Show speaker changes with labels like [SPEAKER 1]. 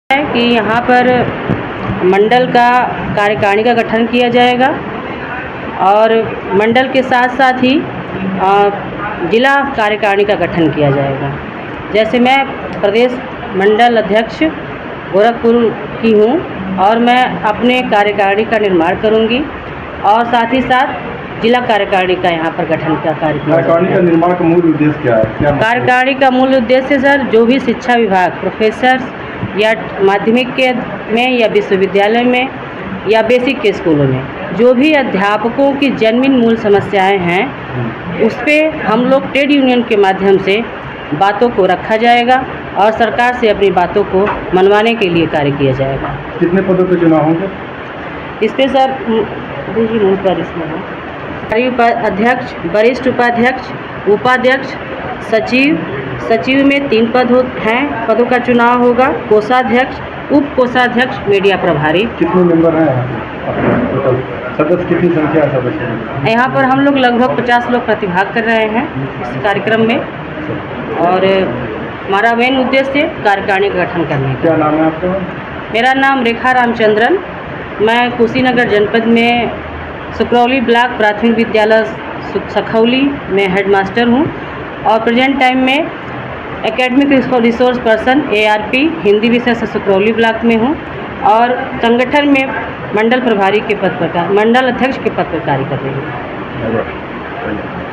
[SPEAKER 1] है कि यहाँ पर मंडल का कार्यकारिणी का गठन किया जाएगा और मंडल के साथ साथ ही जिला कार्यकारिणी का गठन किया जाएगा। जैसे मैं प्रदेश मंडल अध्यक्ष गोरखपुर की हूँ और मैं अपने कार्यकारिणी का निर्माण करूँगी और साथ ही साथ जिला कार्यकारिणी का यहाँ पर गठन का कार्य किया जाएगा।
[SPEAKER 2] कार्यकारिणी का निर्माण का मूल उद्देश्य क्या है?
[SPEAKER 1] कार्यकारिणी का मूल उद्देश्य सर, जो भी शिक्षा विभाग प्रोफेसर या माध्यमिक के में या विश्वविद्यालय में या बेसिक के स्कूलों में जो भी अध्यापकों की जन्मीन मूल समस्याएं हैं, उस पर हम लोग ट्रेड यूनियन के माध्यम से बातों को रखा जाएगा और सरकार से अपनी बातों को मनवाने के लिए कार्य किया जाएगा।
[SPEAKER 2] कितने पदों पर चुनाव होंगे?
[SPEAKER 1] इस पर सर मूल पर इसमें है अध्यक्ष, वरिष्ठ उपाध्यक्ष, उपाध्यक्ष, सचिव में 3 पद हैं, पदों का चुनाव होगा। कोषाध्यक्ष, उप कोषाध्यक्ष, मीडिया प्रभारी।
[SPEAKER 2] कितने मेंबर हैं टोटल? सदस्य कितनी संख्या है सदस्य?
[SPEAKER 1] यहाँ पर हम लोग लगभग 50 लोग प्रतिभाग कर रहे हैं इस कार्यक्रम में और हमारा मेन उद्देश्य कार्यकारिणी का गठन करने का।
[SPEAKER 2] क्या नाम है आपका?
[SPEAKER 1] मेरा नाम रेखा रामचंद्रन। मैं कुशीनगर जनपद में सुकरौली ब्लॉक प्राथमिक विद्यालय सखौली में हेडमास्टर हूँ और प्रेजेंट टाइम में academic resource person ARP Hindi विषय से सुकरौली ब्लॉक में हूँ और संगठन में मंडल प्रभारी के पद पर मंडल अध्यक्ष के पद पर कार्य कर रही हूँ।